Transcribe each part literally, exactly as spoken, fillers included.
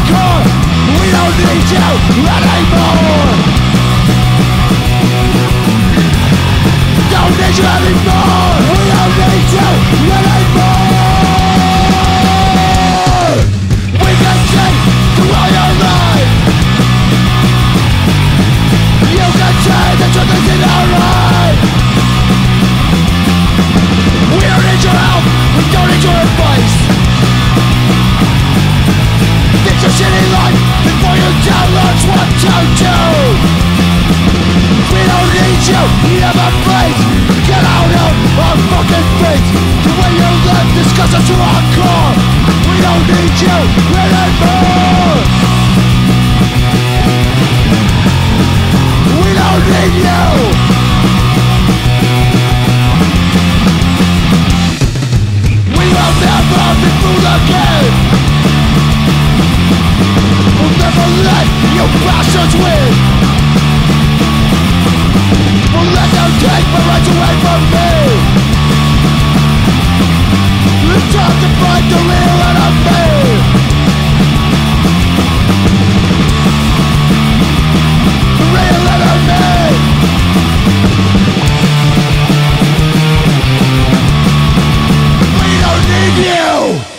hardcore. We don't need you anymore. Don't need you anymore. We don't need you anymore. We can see through all your life. You can say the truth isn't alright. We don't need your help. We don't need your advice. Fix your shitty life before you tell us what to do. We don't need you, you have a place. Get out of our fucking face. The way you live disgusts us to our core. We don't need you anymore. We don't need you. We will never be fooled again. We'll never let you bastards win. We'll let them take my rights away from me. It's time to fight the real enemy. The real enemy. We don't need you.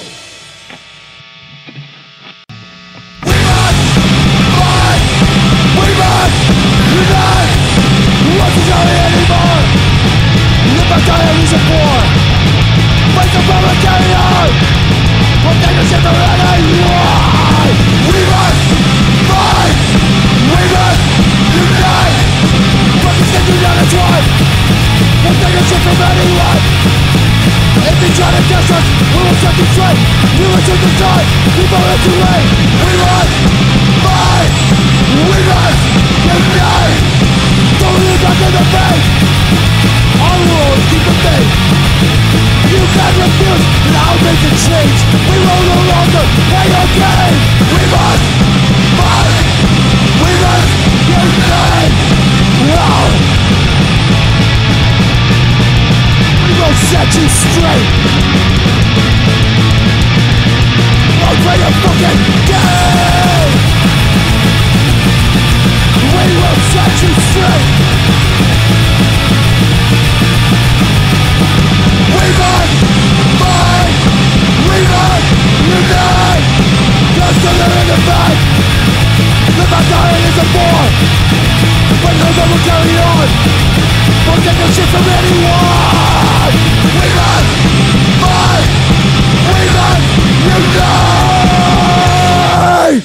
We must fight. We must unite. What's the story anymore? The battalion is a war. Fight the proletariat. Protect us from anyone. We must fight. We must unite. But the state do not try. Protect us from anyone. If they try to test us, we will set them straight. We will take the time. We will not too late. We must fight. We must unite. Don't look back in the face. Our rules keep the faith. You can refuse, and I'll make a change. We will no longer play your game. We must fight. We must unite. Wow. We will set you straight. I'll play your fucking game. We will set you straight. We must fight. We must unite. Just to live in the fight. The battalion is a war. But no one will carry on. Won't take a shit from anyone. We must fight. We must unite.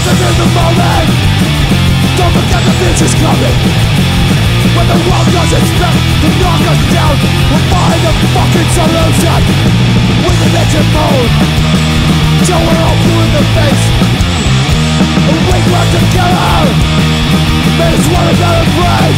living in the moment. Don't forget the future's coming. When the world does expect to knock us down, we'll find a fucking solution with an engine mode. Till we're all blue in the face and we work together. Made us one another brave.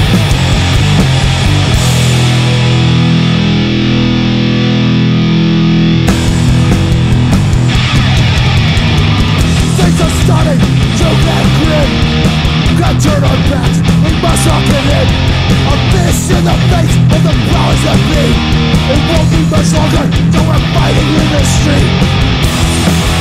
Things are starting to get grim. Can't turn our backs, we must all get in. A fist in the face of the powers that be. It won't be much longer till we're fighting in the street.